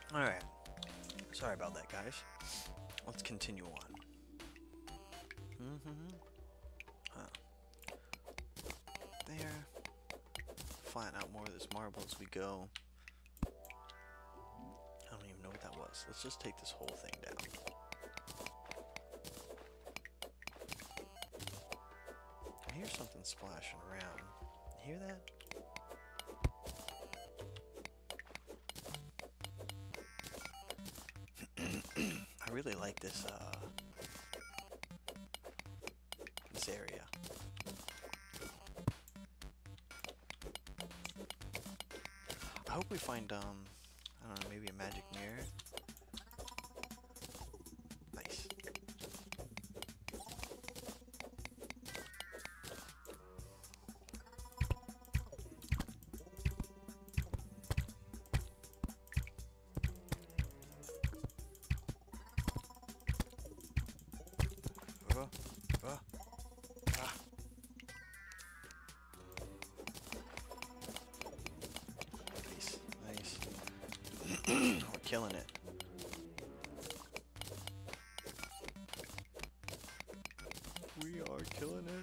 Alright, sorry about that, guys. Let's continue on. There. Find out more of this marble as we go. I don't even know what that was. Let's just take this whole thing down. I hear something splashing around. You hear that? I really like this area. I hope we find I don't know, maybe a magic mirror. Nice. Uh, uh, ah. Nice, nice. We're killing it. We are killing it.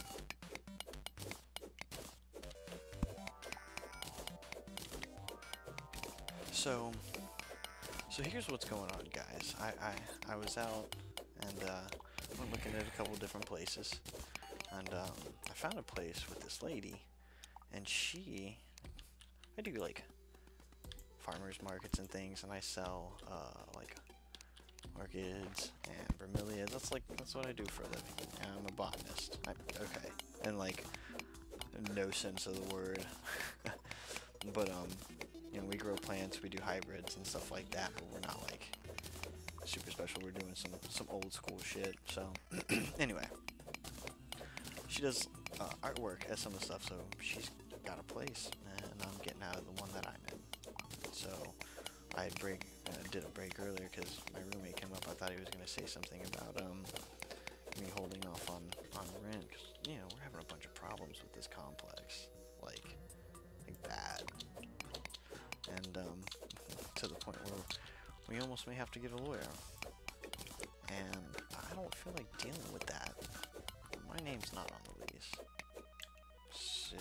So here's what's going on, guys. I was out and we're looking at a couple different places, and I found a place with this lady, and I do like farmers markets and things, and I sell like orchids and bromeliads. That's what I do for a living. And I'm a botanist. Okay, in like no sense of the word, but you know, we grow plants, we do hybrids and stuff like that, but we're not like super special. We're doing some old school shit. So anyway, she does artwork as some of the stuff, so she's got a place, and I'm getting out of the one that I'm in. So I did a break earlier because my roommate came up. I thought he was gonna say something about me holding off on rent, because you know, we're having a bunch of problems with this complex, like bad, and to the point where we almost may have to get a lawyer. And I don't feel like dealing with that. My name's not on the lease. So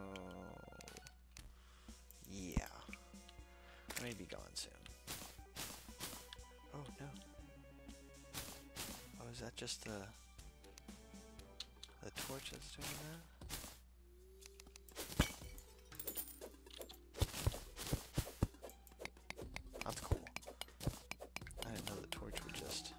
yeah, I may be gone soon. Oh no. Oh, is that just the torch that's doing that? That's cool. I didn't know the torch would just...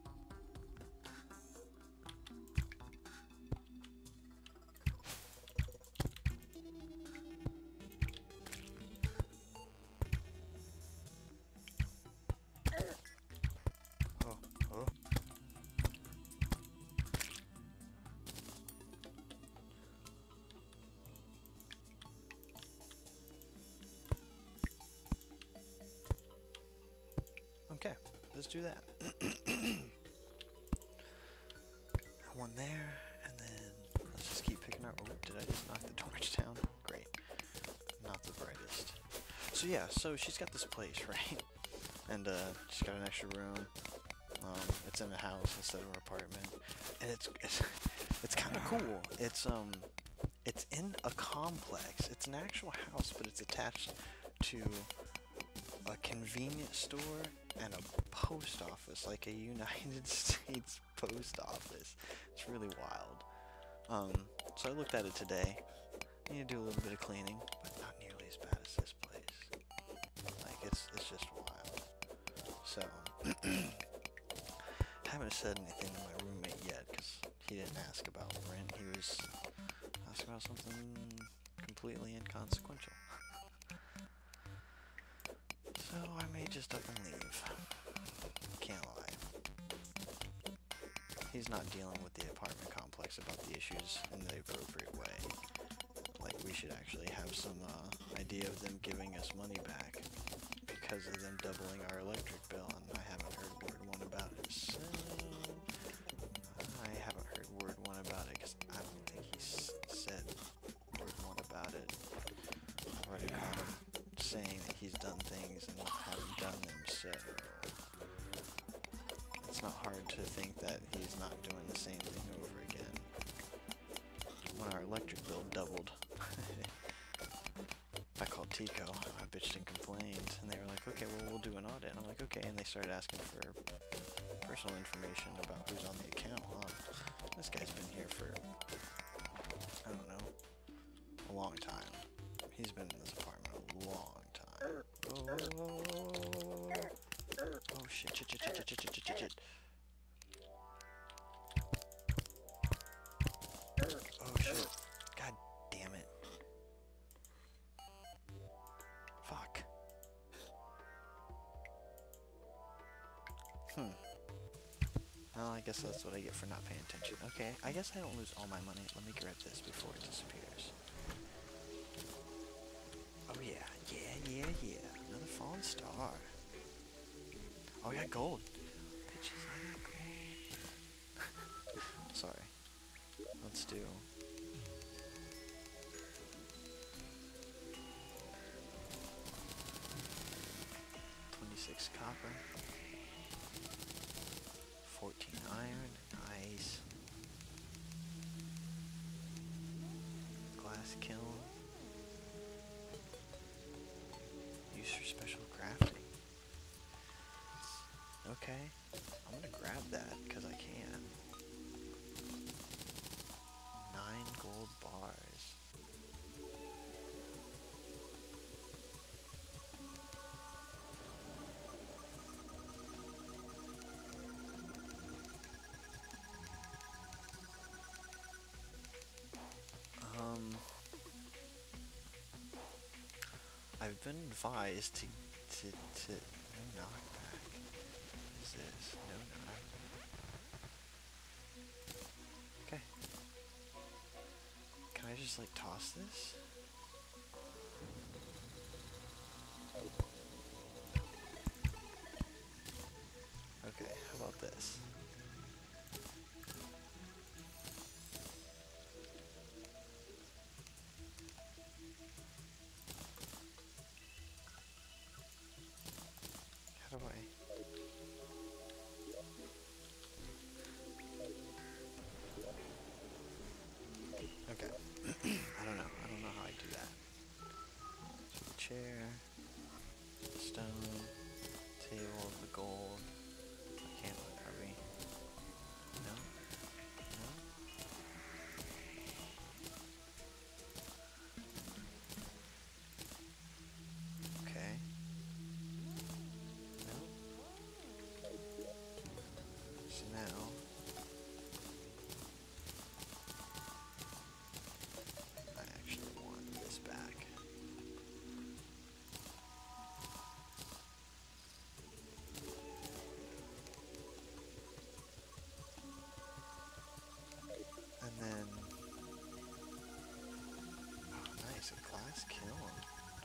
Oh, oh. Okay, let's do that. One there, and then let's just keep picking up. Oh, did I just knock the torch down? Great. Not the brightest. So yeah, so she's got this place, right? And she's got an extra room. It's in a house instead of an apartment, and it's kind of cool. It's in a complex. It's an actual house, but it's attached to a convenience store and a post office, like a United States post office. It's really wild. So I looked at it today. I need to do a little bit of cleaning, but not nearly as bad as this place. Like it's just wild. So haven't said anything to my roommate yet because he didn't ask about rent. He was asking about something completely inconsequential. So I may just up and leave. Can't lie. He's not dealing with the apartment complex about the issues in the appropriate way. Like, we should actually have some idea of them giving us money back because of them doubling our electric bill, and I haven't heard word one about it. So I haven't heard word one about it because I don't think he's said word one about it. I've already caught him saying that he's done things and haven't done them, to think that he's not doing the same thing over again. When our electric bill doubled, I called Tico. I bitched and complained, and they were like, okay, well, we'll do an audit. And I'm like, okay, and they started asking for personal information about who's on the account. This guy's been here for, I don't know, a long time. He's been in this apartment a long time. Oh shit, shit. Oh shit. God damn it. Fuck. Well, I guess that's what I get for not paying attention. Okay, I guess I don't lose all my money. Let me grab this before it disappears. Oh yeah, another fallen star. Oh, I got gold. Bitches, I got gold. Sorry. Let's do... 26 copper. 14 iron. Nice. Glass kiln. Use for special crafting. Okay. I'm gonna grab that because I can. 9 gold bars. I've been advised to no knockback. What is this? No knock. Okay. Can I just like toss this? Okay, how about this? How do I... Okay. I don't know how I do that. So the chair, stone, table, the gold. I can't let are we? No? No? Okay. No? So now I actually want this back. And then, oh nice, a glass kiln.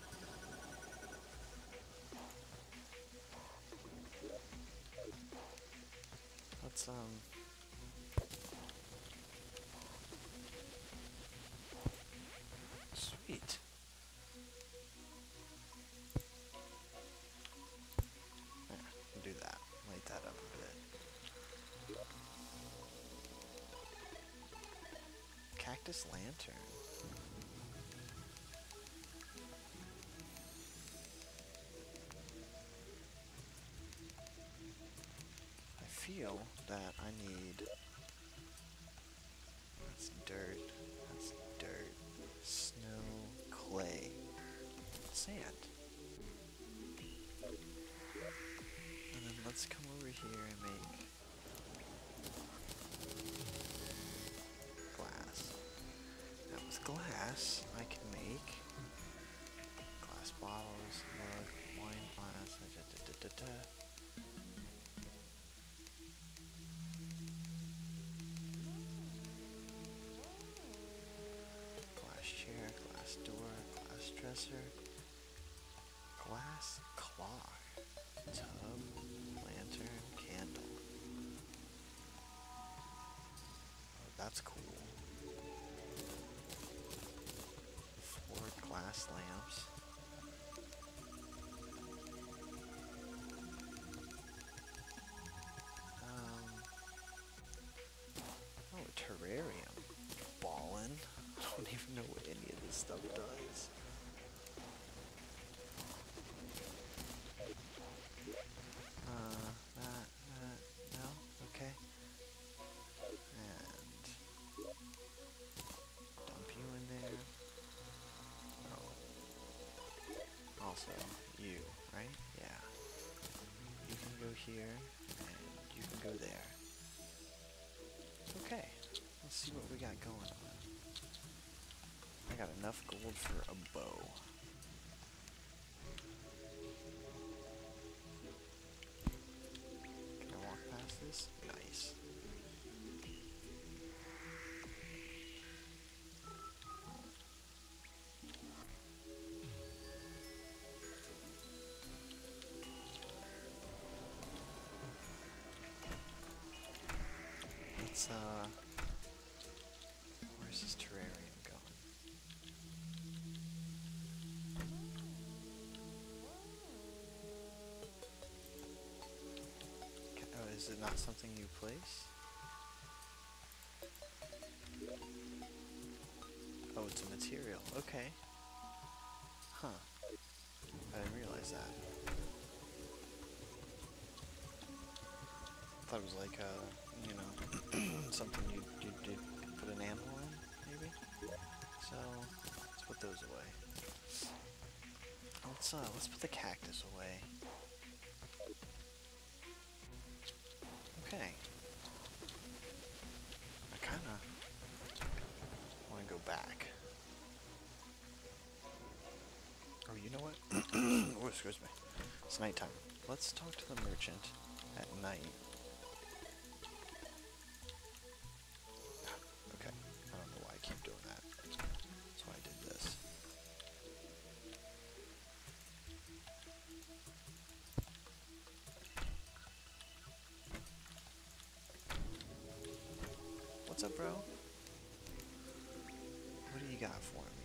Let's sweet. Yeah, we'll do that. Light that up a bit. Cactus lantern. I feel that I need... That's dirt. That's dirt. Snow. Clay. Sand. And then let's come over here and make... glass. Now with glass, I can make... glass bottles, mug, wine glass, glass chair, glass door, glass dresser, glass clock, tub, lantern, candle. Oh, that's cool. 4 glass lamps. here, and you can go there. Okay, let's see what we got going on. I got enough gold for a bow. Can I walk past this? Nice. Let's, where's this terrarium going? Oh, is it not something you place? Oh, it's a material. Okay. Huh. I didn't realize that. I thought it was like, you know, something you put an animal in, maybe? So, let's put those away. Let's put the cactus away. Okay. I kinda wanna go back. Oh, you know what? Oh, excuse me. It's nighttime. Let's talk to the merchant at night. Okay. I don't know why I keep doing that. That's why I did this. What's up, bro? What do you got for me?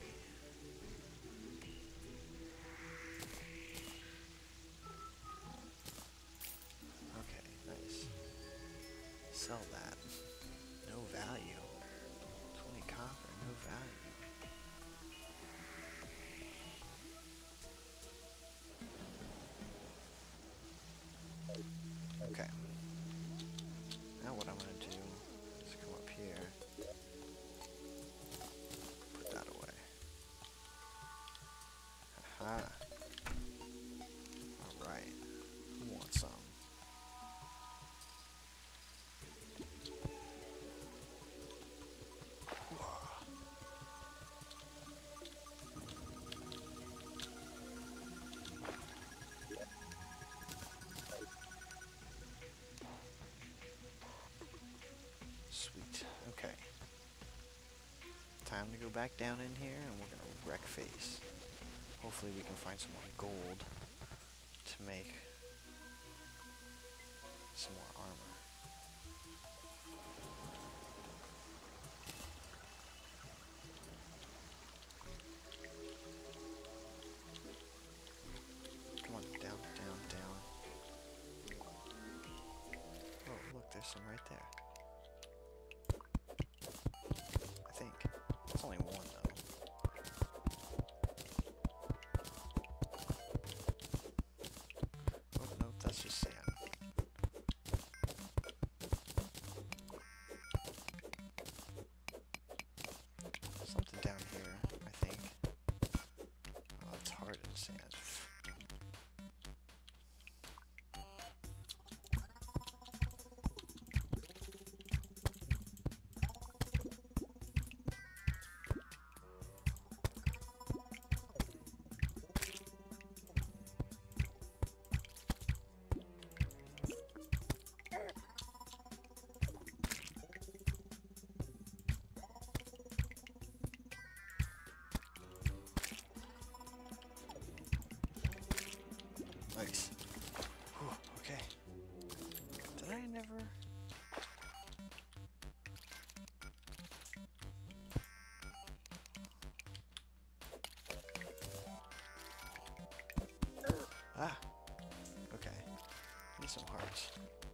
Okay, nice. Sell that. No value. 20 copper, no value. Okay. Now what I'm gonna do is come up here. Put that away. Aha. Alright. Who wants some? Sweet. Okay. Time to go back down in here and we're gonna wreck face. Hopefully we can find some more gold to make some more armor. Come on, down, down, down. Oh, look, there's some right there. I think. It's only one, though. Oh, no, that's just sand. Something down here, I think. Oh, it's hard in sand. Nice. Whew, okay. Did I never... Ah! Okay. Need some hearts.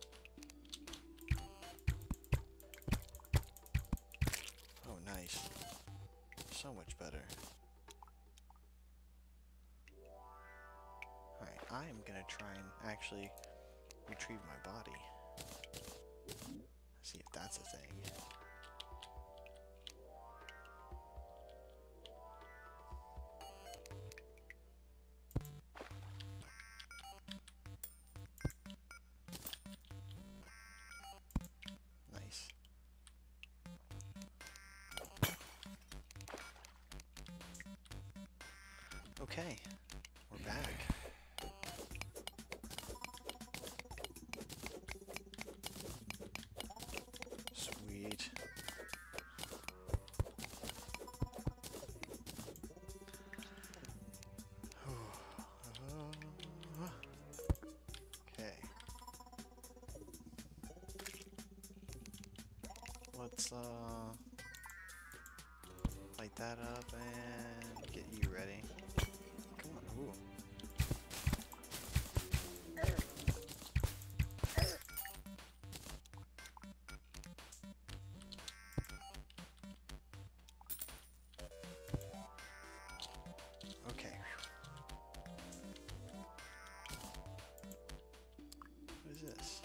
Oh, nice. So much better. Alright, I am gonna try and actually retrieve my body. See if that's a thing. Okay, we're back. Sweet. Okay. Let's light that up and get you ready. Come on. Ooh. Okay. What is this?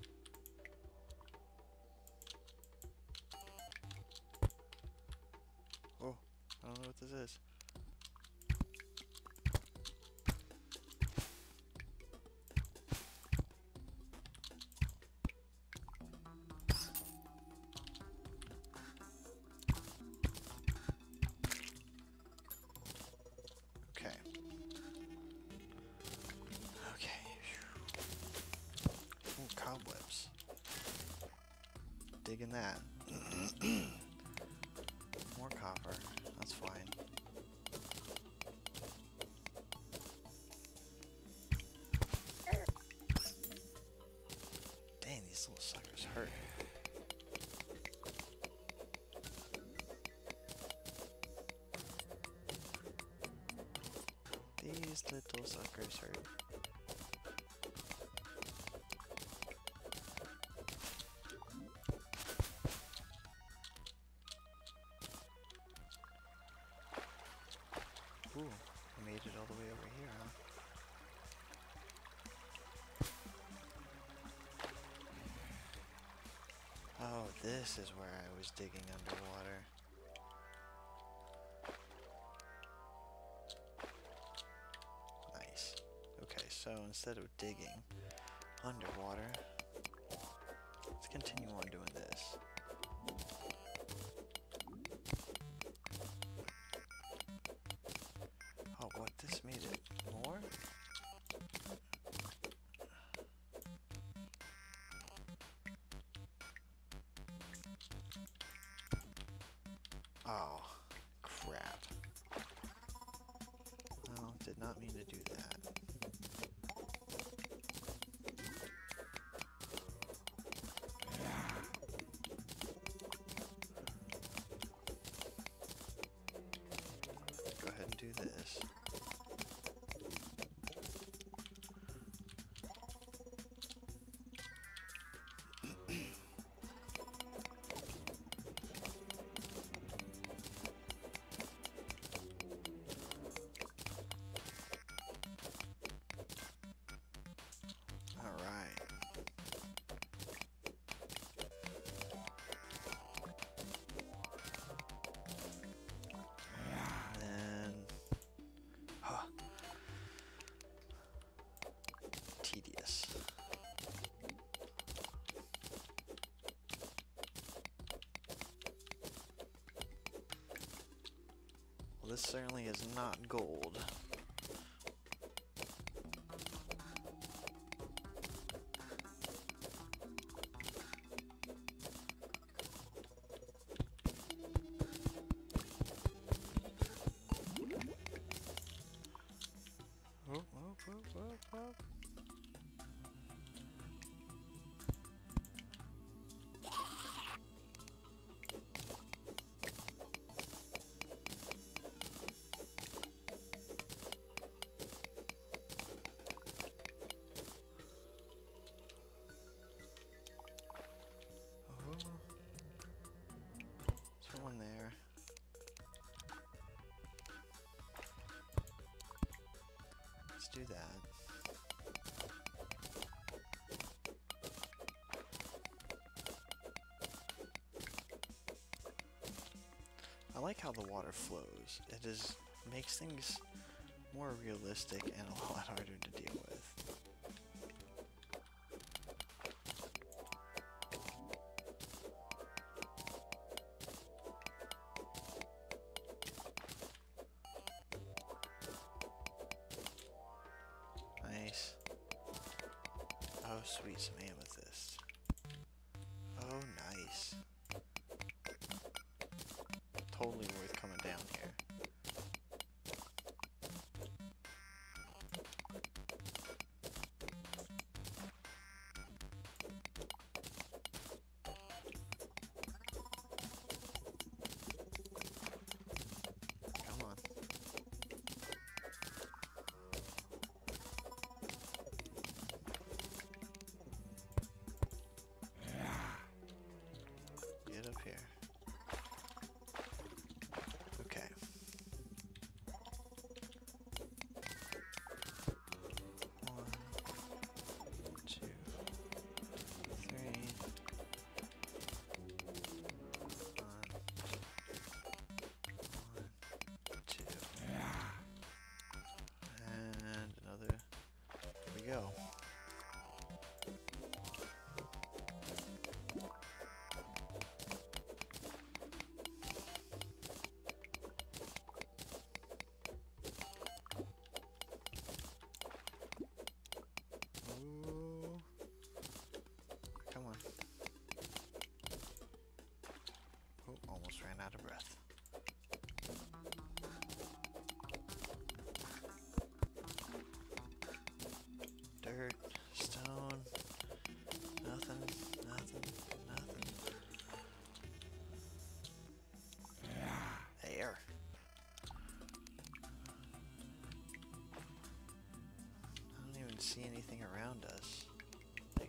Oh, I don't know what this is. Okay. Okay. Ooh, cobwebs. Digging that. More copper. That's fine. Dang, these little suckers hurt. These little suckers hurt. Ooh, I made it all the way over here, huh? Oh, this is where I was digging underwater. Nice. Okay, so instead of digging underwater, let's continue on doing this. Oh, what? This made it more? Oh, crap. Well, did not mean to do that. Go ahead and do this. Alright. And huh. Tedious. Well, this certainly is not gold. Whoop, whoop, whoop, whoop, whoop. Oh. There's one there. Let's do that. I like how the water flows. It is makes things more realistic and a lot harder to deal with. sweet, some amethyst. Oh, nice. Totally worth coming down here. Come on. Get up here. Okay. One, two, three. One, two. And another. Here we go. Ooh. Come on. Oh, almost ran out of breath. Dirt, stone, nothing, nothing, nothing. There. I don't even see anything around us. Like,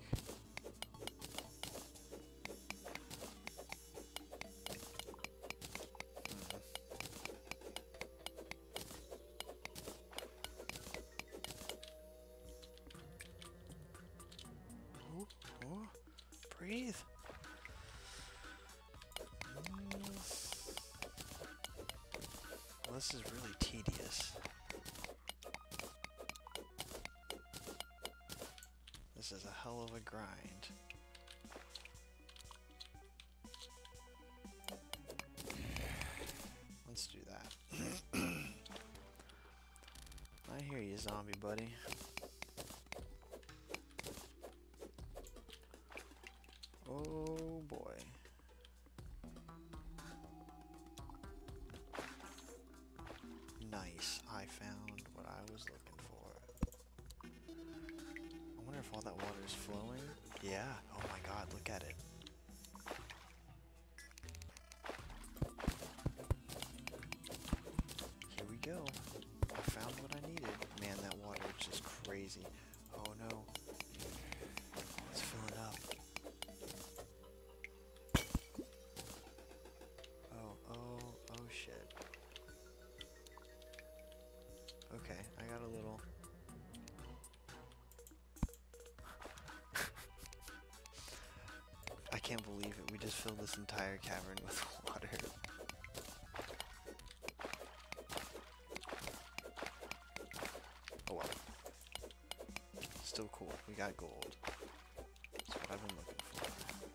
ooh, ooh, breathe. Well, this is really tedious. This is a hell of a grind. Let's do that. I hear you, zombie buddy. Oh boy. Nice. I found what I was looking for. I wonder if all that water is flowing. Yeah. Oh my god, look at it. Here we go. I found what I needed. Man, that water is just crazy. Oh no. Let's fill it up. Oh shit. Okay, I got a little... I can't believe it. We just filled this entire cavern with water. Oh well. Still cool. We got gold. That's what I've been looking for.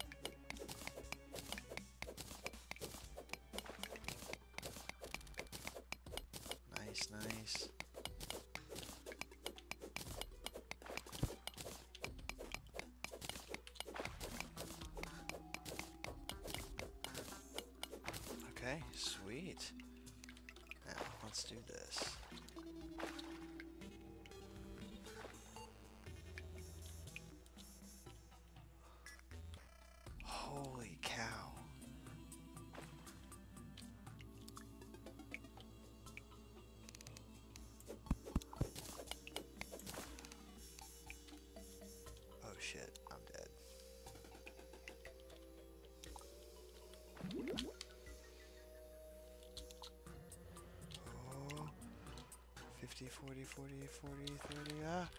Nice, nice. Okay, sweet. Now, let's do this. Holy cow. Oh shit, I'm dead. Oh, 50, 40, 40, 40, 30,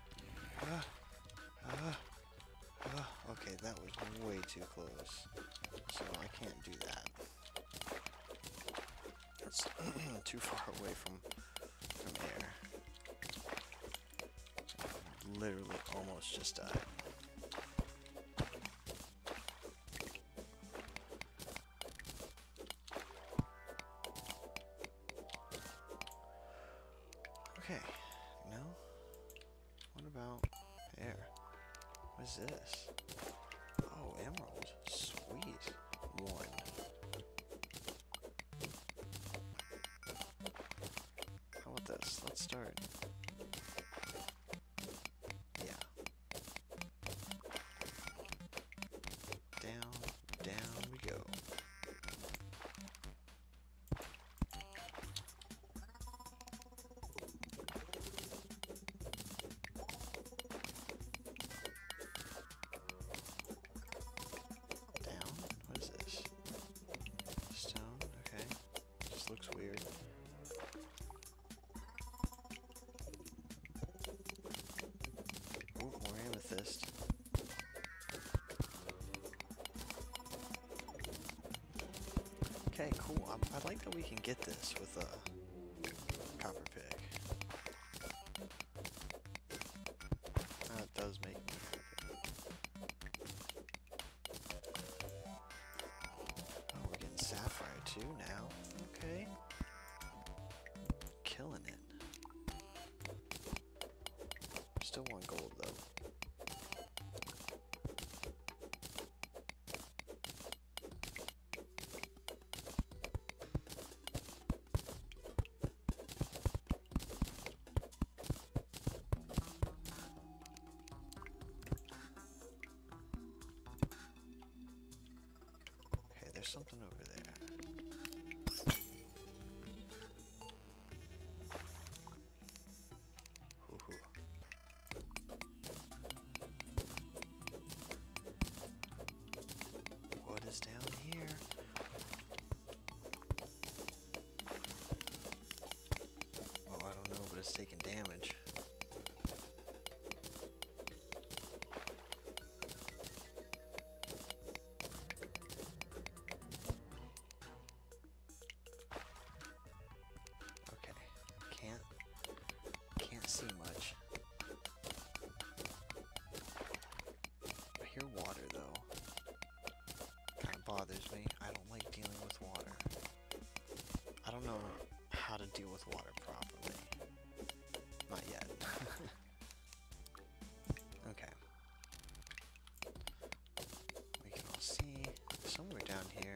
okay, that was way too close. So I can't do that. That's too far away from air. Literally almost just died. Okay, no? What about air? What's this? Oh, emerald. Sweet. One. How about this? Let's start. Yeah. Down, down we go. Down? What is this? Stone? Okay. Just looks weird. Ooh, more amethyst. Okay, cool. I like that we can get this with a copper pick. That does make me happy. Oh, we're getting sapphire too now. Okay. Killing it. Still want gold though. Okay, there's something over there. Hoo-hoo. What is down here? Oh, I don't know, but it's taking damage. Okay, can't see much. I hear water though. Kind of bothers me. I don't like dealing with water. I don't know how to deal with water properly. Not yet. Okay. We can all see somewhere down here.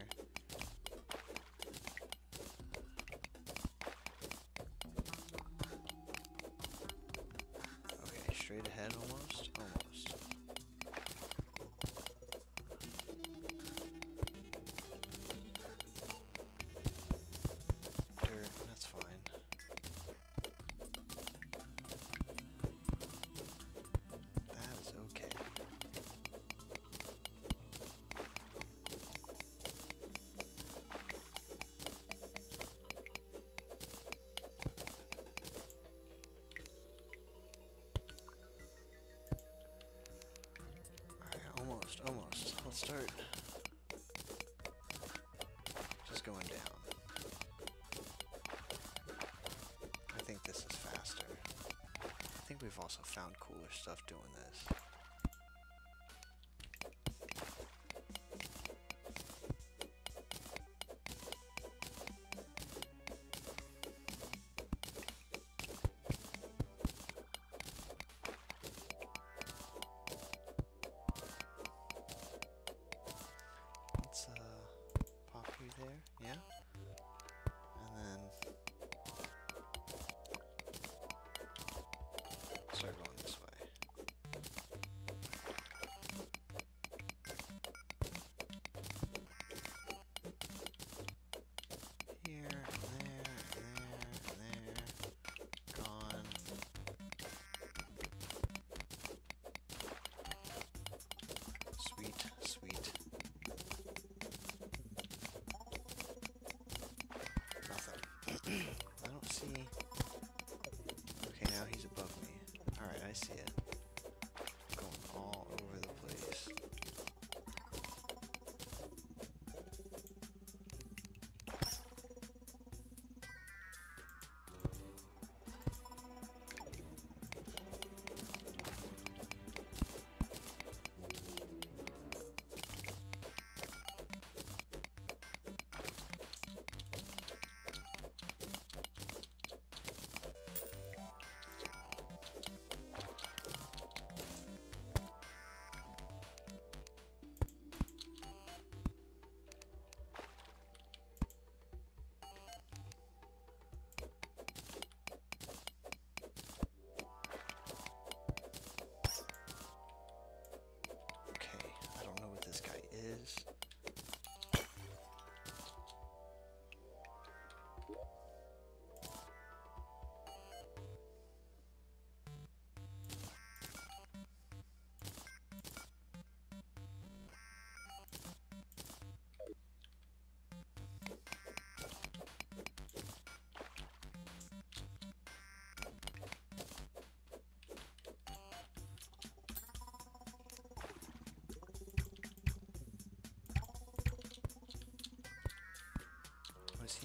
Okay, straight ahead almost? Almost. Dirt, that's fine. That is okay. Alright, almost. Let's start just going down. I think this is faster. I think we've also found cooler stuff doing this. Let's pop you there, yeah? And then start going this way.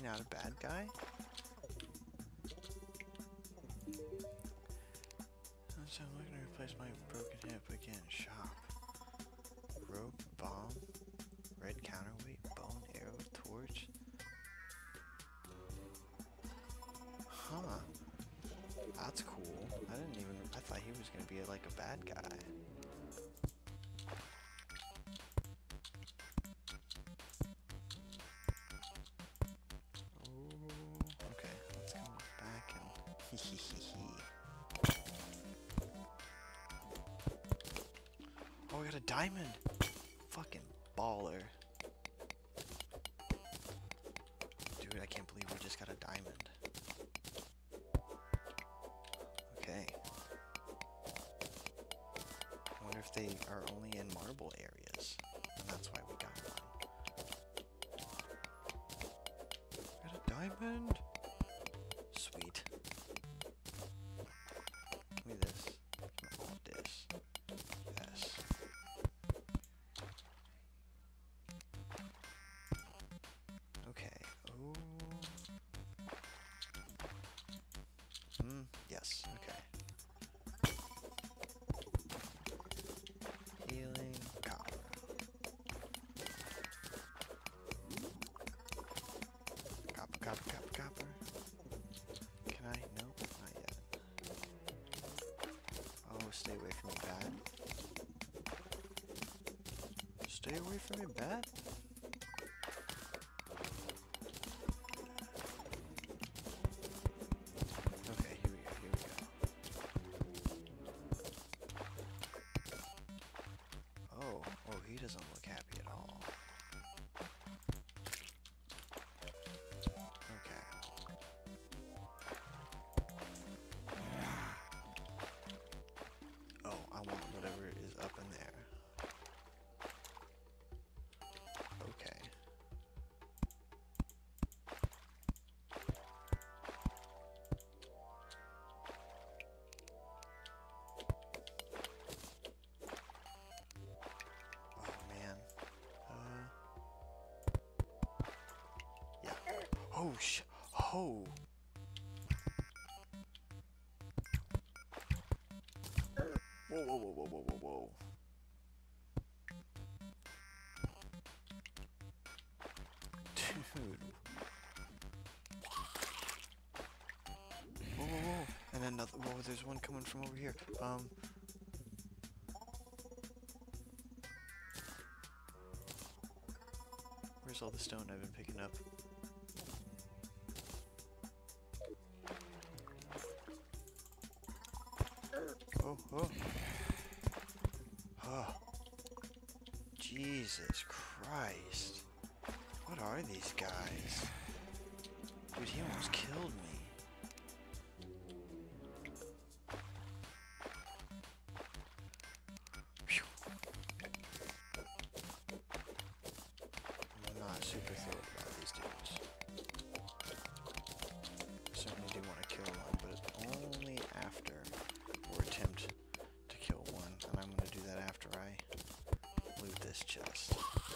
not a bad guy? So I'm looking to replace my broken hip again. Shop. Rope, bomb, red counterweight, bone, arrow, torch. Huh. That's cool. I thought he was gonna be like a bad guy. Oh, okay. Let's go back and Oh, we got a diamond! Fucking baller. Dude, I can't believe we just got a diamond. Okay. I wonder if they are only in marble areas. And that's why we got one. Got a diamond! Sweet. Give me this. Give me all this. Yes. Okay. Oh. Yes. Okay. Healing copper. Copper. Can I? Nope, not yet. Oh, stay away from me, bat. Stay away from me, bat. Okay, here we go. Oh, he doesn't look happy at all. Okay. Oh, I want whatever is up in there. Okay. Oh man. Yeah. Oh Oh. Whoa. Dude. Whoa. And then another. Whoa, there's one coming from over here. Where's all the stone I've been picking up? Oh. Jesus Christ. What are these guys? Dude, he almost killed me. Phew. I'm not super thrilled about these dudes. Certainly do want to kill one, but it's only after or attempt to kill one, and I'm going to do that after I loot this chest.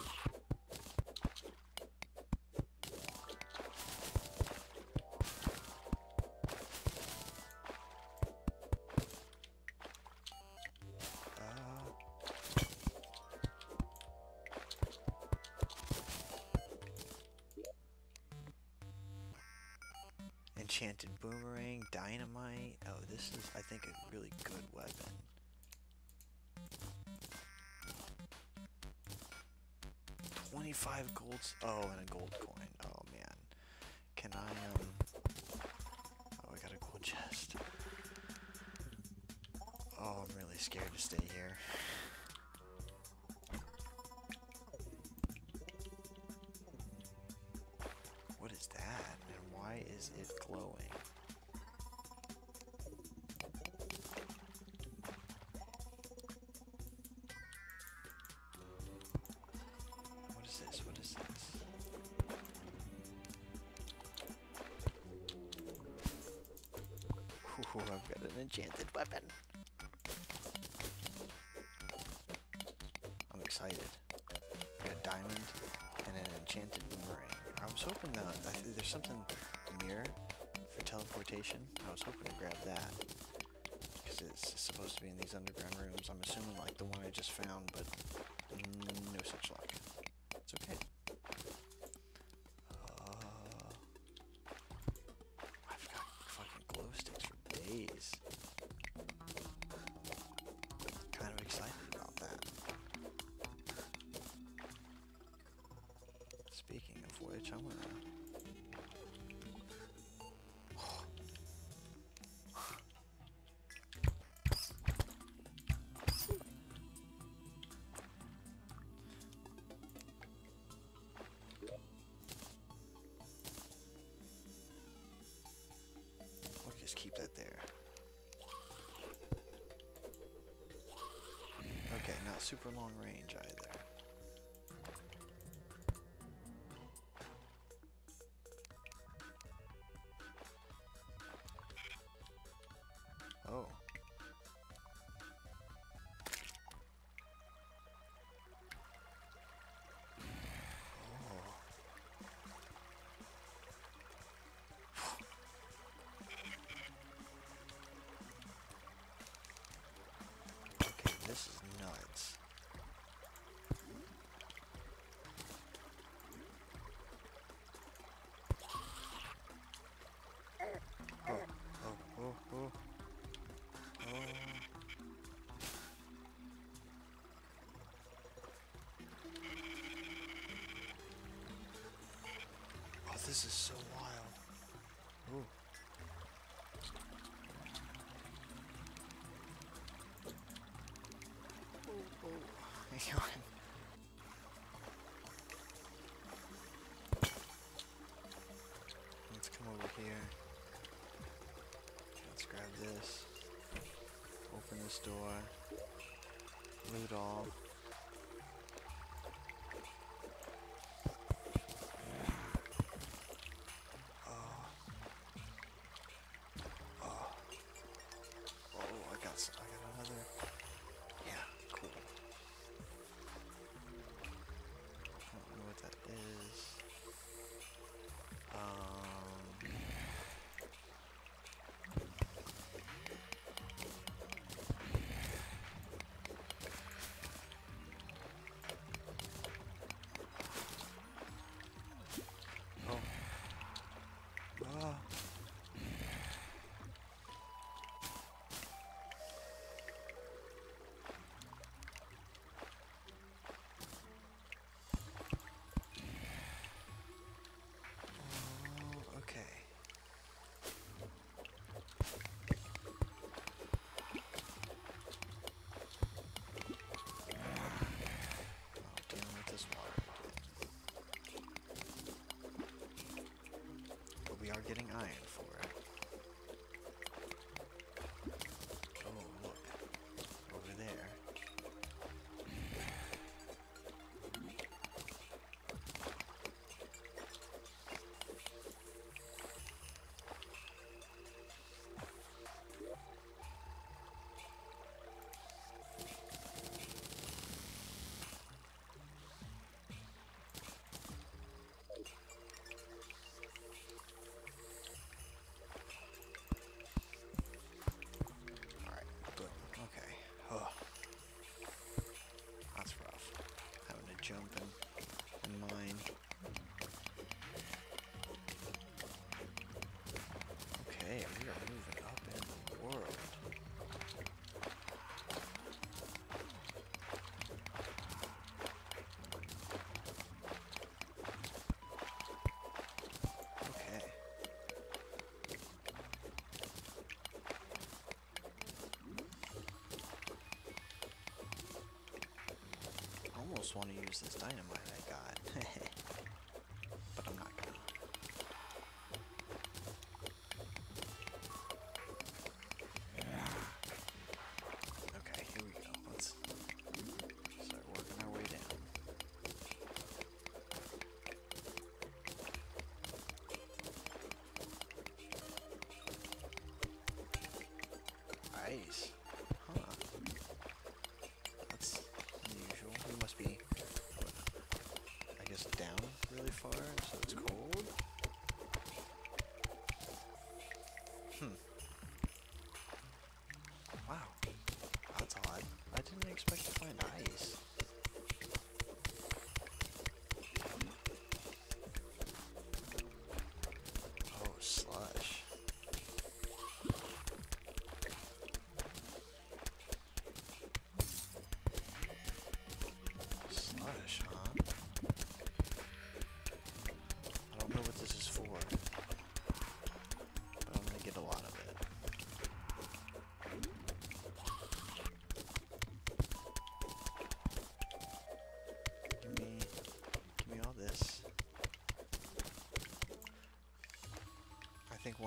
Enchanted boomerang, dynamite. Oh, this is, I think, a really good weapon. $25 golds. Oh, and a gold coin. Oh man. Can I Oh, I got a gold chest. Oh, I'm really scared to stay here. What is that? And why is it glowing? What is this? What is this? Ooh, I've got an enchanted weapon. I'm excited. I got a diamond and an enchanted boomerang. I was hoping that there's something near for teleportation. I was hoping to grab that because it's supposed to be in these underground rooms. I'm assuming like the one I just found, but no such luck. It's okay. I've got fucking glow sticks for days. Kind of excited about that. Speaking of which, I'm gonna... We'll just keep that there. Okay, not super long range either. Oh. Okay, this is nuts. Oh, oh, oh, oh. Oh. Oh, this is so wild. Ooh. Oh, oh. Hang on. Let's come over here. Let's grab this. Open this door. Loot all. Oh. Oh. Oh, I got another. Yeah, cool. I don't know what that is. Oh. Ah. Oh, okay. Dealing with this water again. But we are getting iron for it. Oh, look. Over there. Alright, good. Okay. Oh. That's rough. Having to jump and mine. Okay, we are moving up in the world. Okay. Almost want to use this dynamite I got. But I'm not gonna. Okay, here we go. Let's start working our way down. Ice. Huh. That's unusual. We must be, what, I guess, down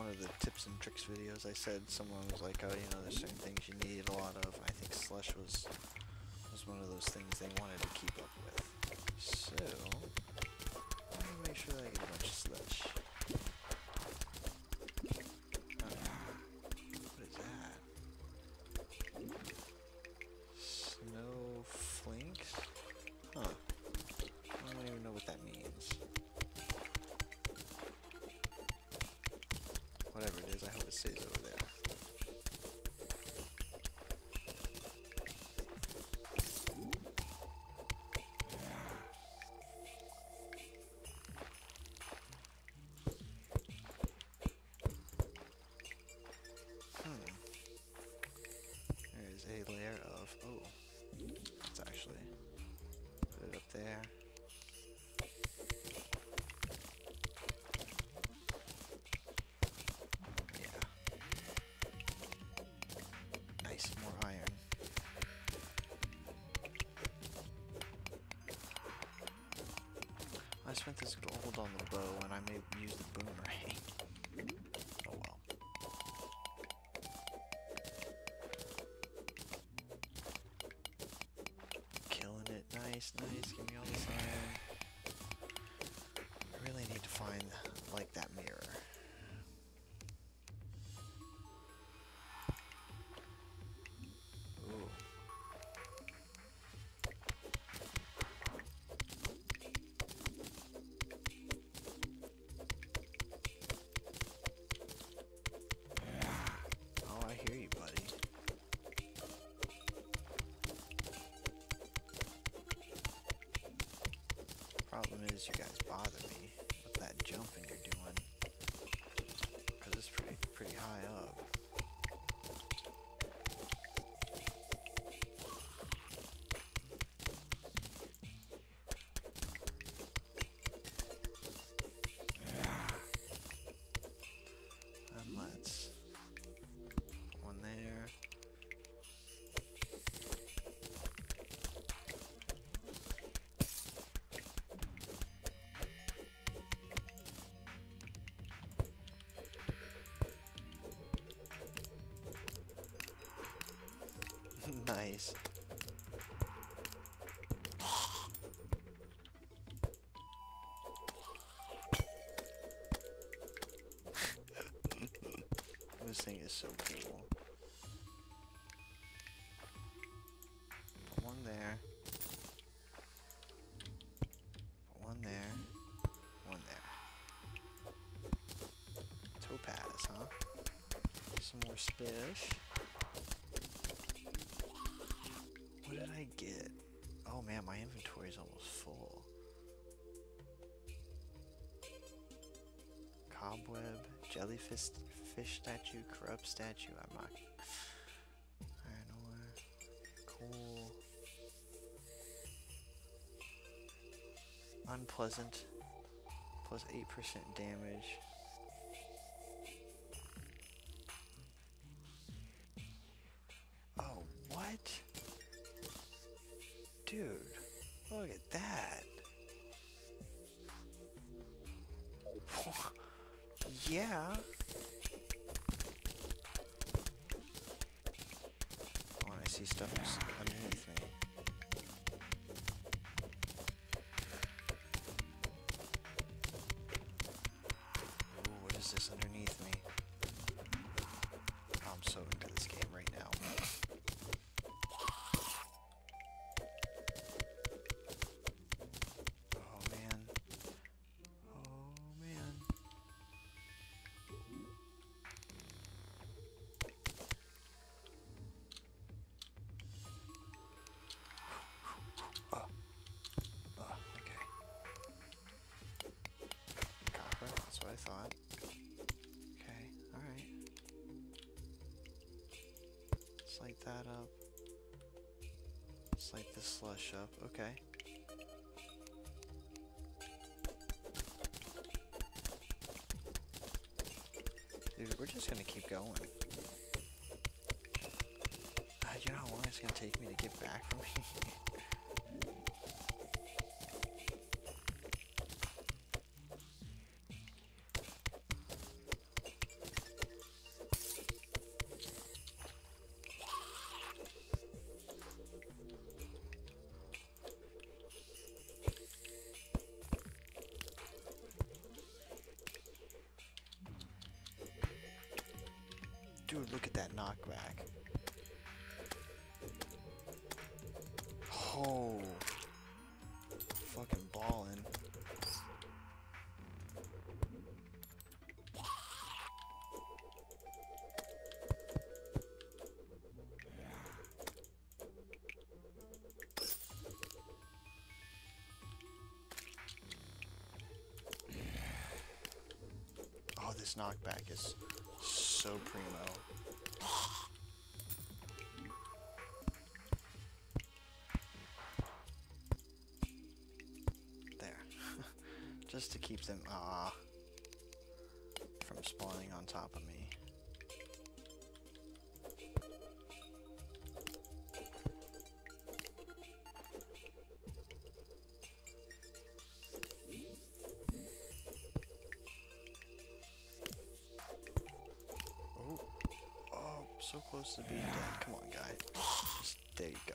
one of the tips and tricks videos, I said someone was like, oh, you know, there's certain things you need a lot of. I think slush was one of those things they wanted to keep up with. So, I'm gonna make sure that I get a bunch of slush. What is that? Snow flinks? Huh. I don't even know what that means. Whatever it is, I hope it stays over there. There's a layer of, oh, let's actually put it up there. Yeah. Nice, more iron. I spent this gold on the bow and I may use the boomerang. Oh well. Killing it. Nice, nice. Give me all this iron. I really need to find, like, that mirror. Ooh. Oh, I hear you, buddy. Problem is, you guys bother me with that jumping you're doing, because it's pretty high up. And let's put one there. Nice. This thing is so cool. Put one there. Put one there. One there. Topaz, huh? Some more spish. What did I get? Oh man, my inventory is almost full. Cobweb, jellyfish statue, corrupt statue. I'm not. Iron ore. Cool. Unpleasant. Plus 8% damage. Oh, what? Dude, look at that. Yeah. Oh, and I see stuff underneath me. Ooh, what is this underneath me? Oh, I'm so into this game right now. Oh man. Oh man. Okay. Copper, that's what I thought. Okay, alright. Let's light that up. Let's light this slush up. Okay. Dude, we're just gonna keep going. You know how long it's gonna take me to get back from here? knockback. Oh, fucking ballin'. Oh, this knockback is so primo. There. Just to keep them from spawning on top of me. So close to being dead. Come on, guy. Just, there you go.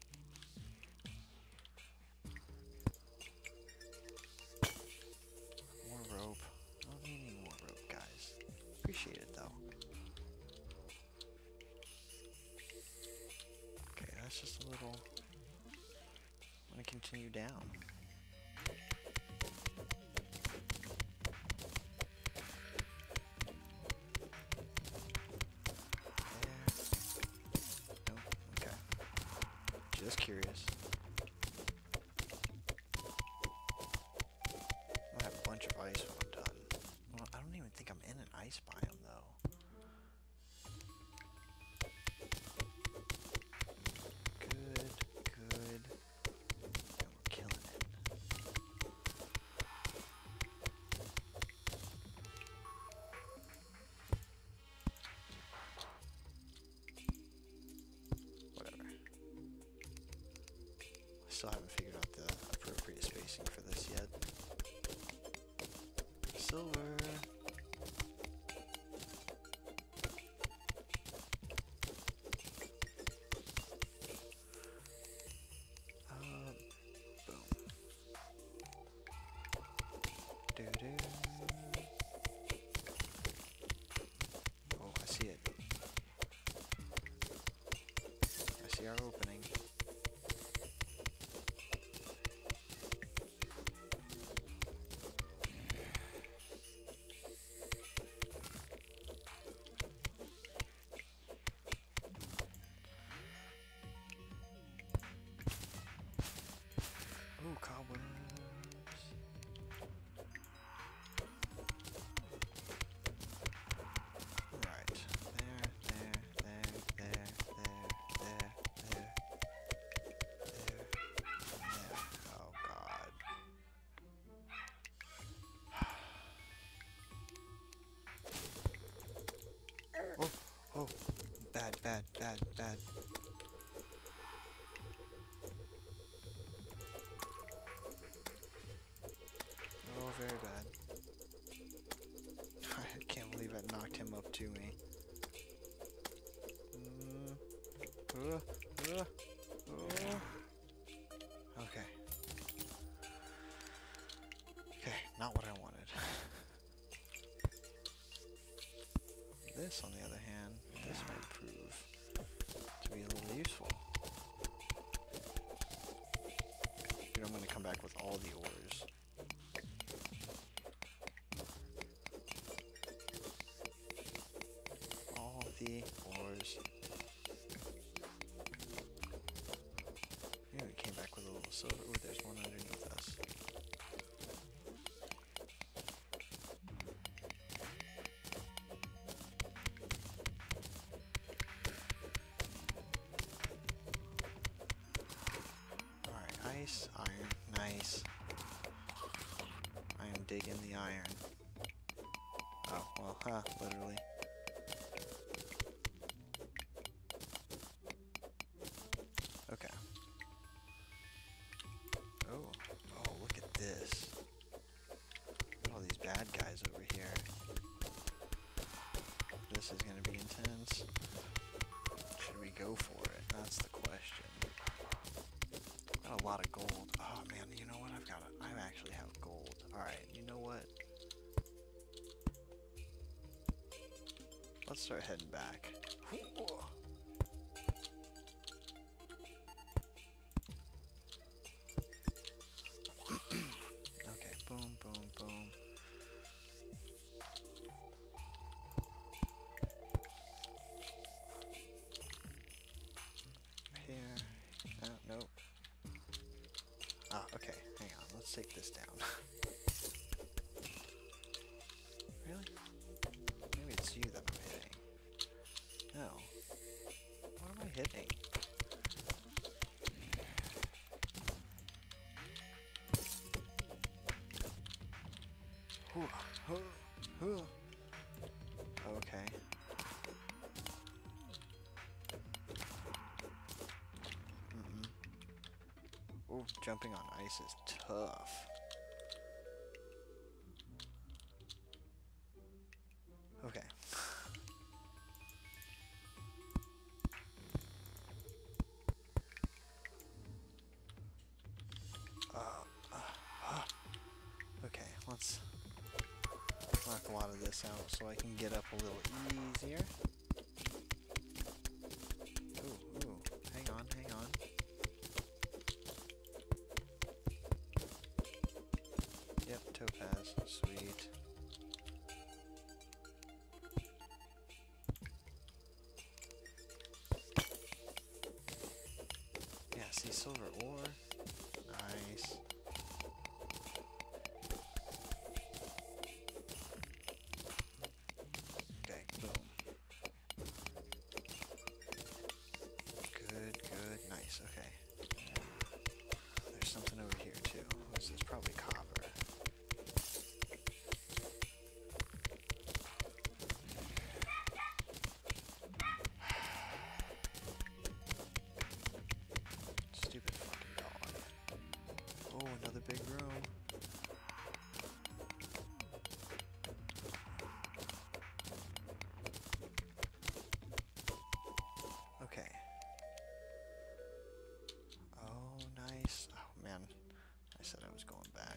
More rope. I don't need any more rope, guys. Appreciate it, though. Okay, that's just a little... I'm gonna continue down. Just curious. I'll have a bunch of ice when I'm done. Well, I don't even think I'm in an ice biome, though. Good, good. And we're killing it. Whatever. Still haven't figured out the appropriate spacing for this yet. Silver. Boom. Doo-doo. Oh, I see it. I see our opening. Ooh, cobwebs. Right. There. Oh, God. Oh. Bad. Oh, very bad. I can't believe I knocked him up to me. Okay. Okay, not what I wanted. This, on the other hand, this might prove to be a little useful. Dude, I'm gonna come back with all the ores. All the ores. Maybe we came back with a little silver. Ooh, there's one underneath us. Alright, ice, iron, nice. I am digging the iron. Oh, well, literally. Okay. Oh, look at this. Look at all these bad guys over here. This is gonna be intense. Should we go for it? That's the question. Got a lot of gold. Oh man, you know what? I actually have gold. Alright, you know what? let's start heading back. Okay, boom, boom, boom. Here. Nope. Ah, okay, hang on. Let's take this down. Really? Maybe it's you that I'm hitting. No. What am I hitting? Okay. Ooh, jumping on ice is tough. Okay. Okay, let's knock a lot of this out so I can get up a little easier. Ooh, hang on. Yep, topaz, sweet. Yeah, see, silver ore. Nice. Okay, boom. Good, nice, okay. There's something over here too. This is probably copper. Stupid fucking dog. Oh, another big room. Okay. Oh, nice. Oh, man. I said I was going back.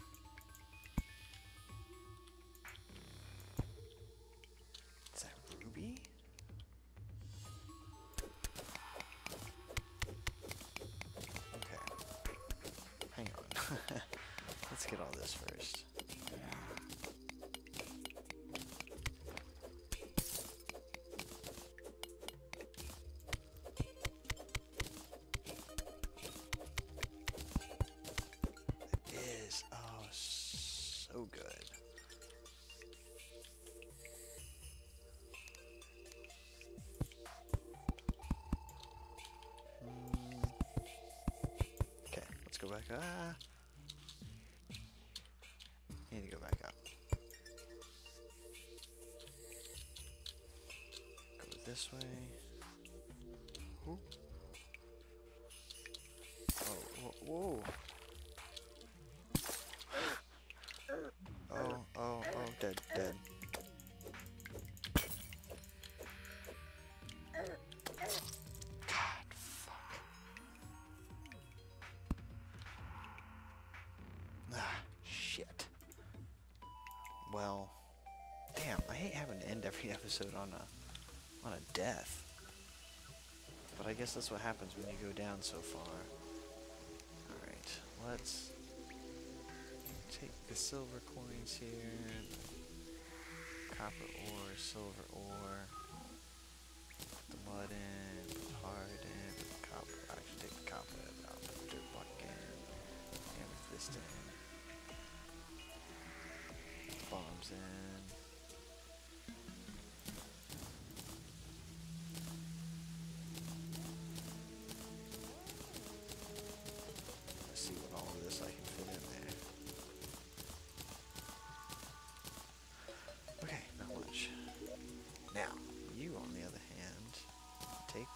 Is that ruby? Okay. Hang on. Let's get all this first. Oh, so good. Okay, let's go back. Need to go back up. Go this way. Ooh. Oh, whoa. Oh, dead. God, fuck. Shit. Well, damn, I hate having to end every episode on a death. But I guess that's what happens when you go down so far. Alright, let's take the silver coins here, copper ore, silver ore, put the mud in, put the heart in, put the copper, I should take the copper out, put the dirt block in, amethyst in, bombs in. Let's see what all of this I can fit in there. Okay, not much. Now, you on the other hand, take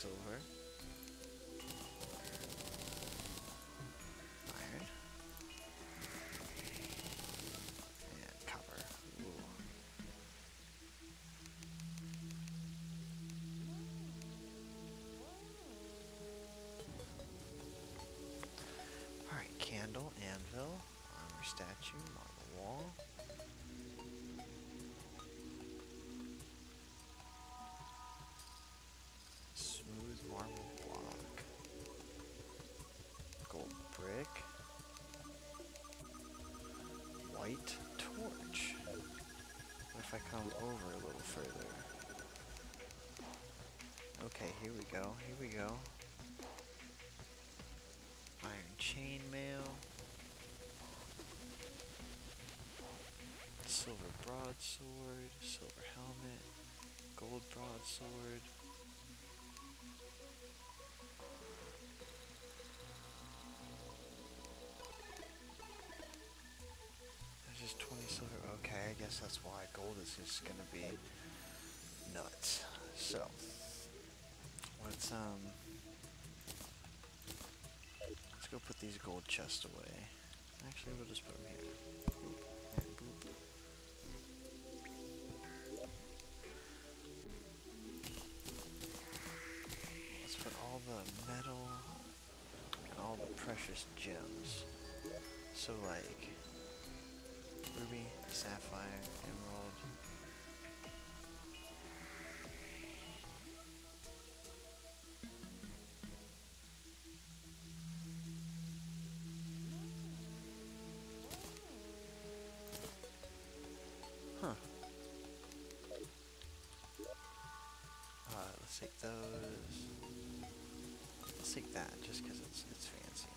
silver. Iron. And copper. Ooh. Alright, candle, anvil, armor statue, marble wall. Smooth marble block. Gold brick. White torch. What if I come over a little further? Okay, here we go, here we go. Iron chainmail. Silver broadsword, silver helmet, gold broadsword. There's just 20 silver. Okay, I guess that's why gold is just gonna be nuts. So let's go put these gold chests away. Actually, we'll just put them here. Boop and boop. Let's put all the metal and all the precious gems. So like ruby, sapphire, emerald. Huh. Let's take those. Let's take that just because it's fancy.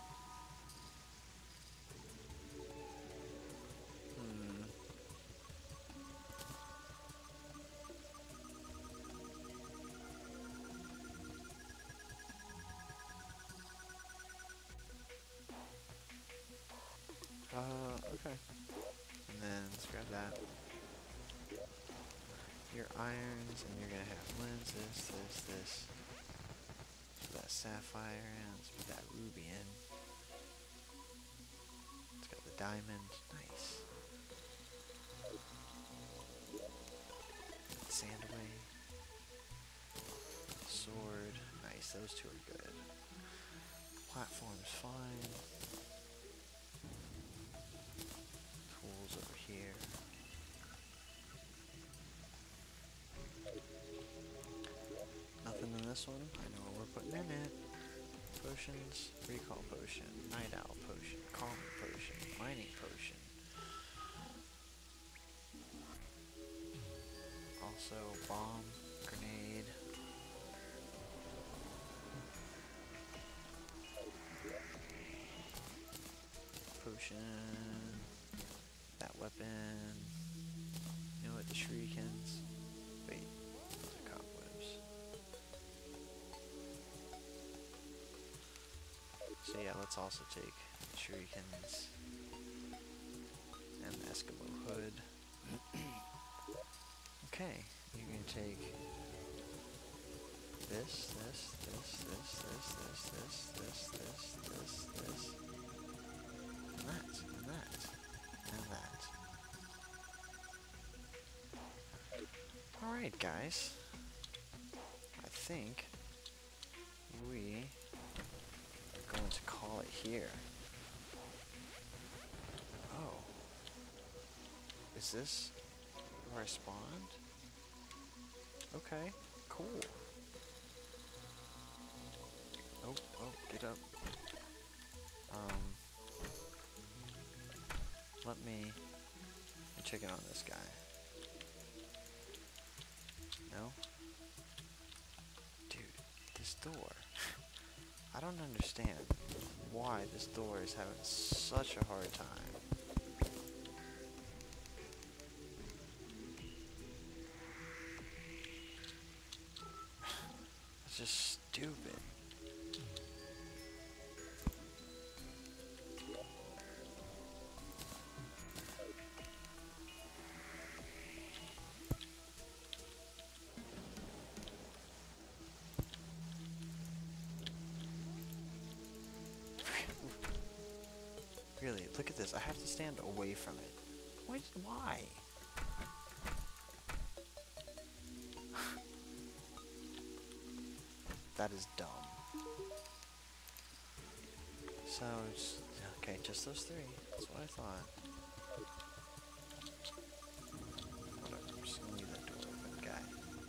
Okay. And then let's grab that. Your irons, and you're gonna have lenses, this. Let's put that sapphire in, let's put that ruby in. It's got the diamond, nice. Sand away. Sword, nice, those two are good. Platform's fine. Tools over here. Nothing in this one. I know what we're putting in it. Potions, recall potion, night owl potion, calming potion, mining potion. Also bomb, grenade. Potion. That weapon. You know what, the shurikens. Wait, those are cobwebs. So yeah, let's also take shurikens and the Eskimo hood. Okay, you can take this, and that, and that, and that. Alright guys, I think we are going to call it here. Oh. Is this where I spawned? Okay, cool. Oh, get up. Let me check in on this guy. No? Dude, this door. I don't understand why this door is having such a hard time. It's just stupid. Really, look at this. I have to stand away from it. Why? That is dumb. So, okay, just those three. That's what I thought. Whatever, I'm just gonna leave that door open, guy.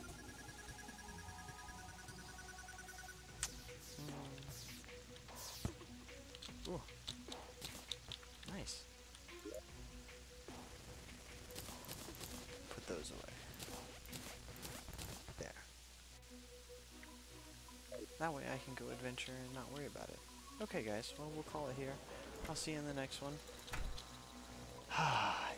Ooh. Nice. Put those away. There. That way I can go adventure and not worry about it. Okay guys, well we'll call it here. I'll see you in the next one.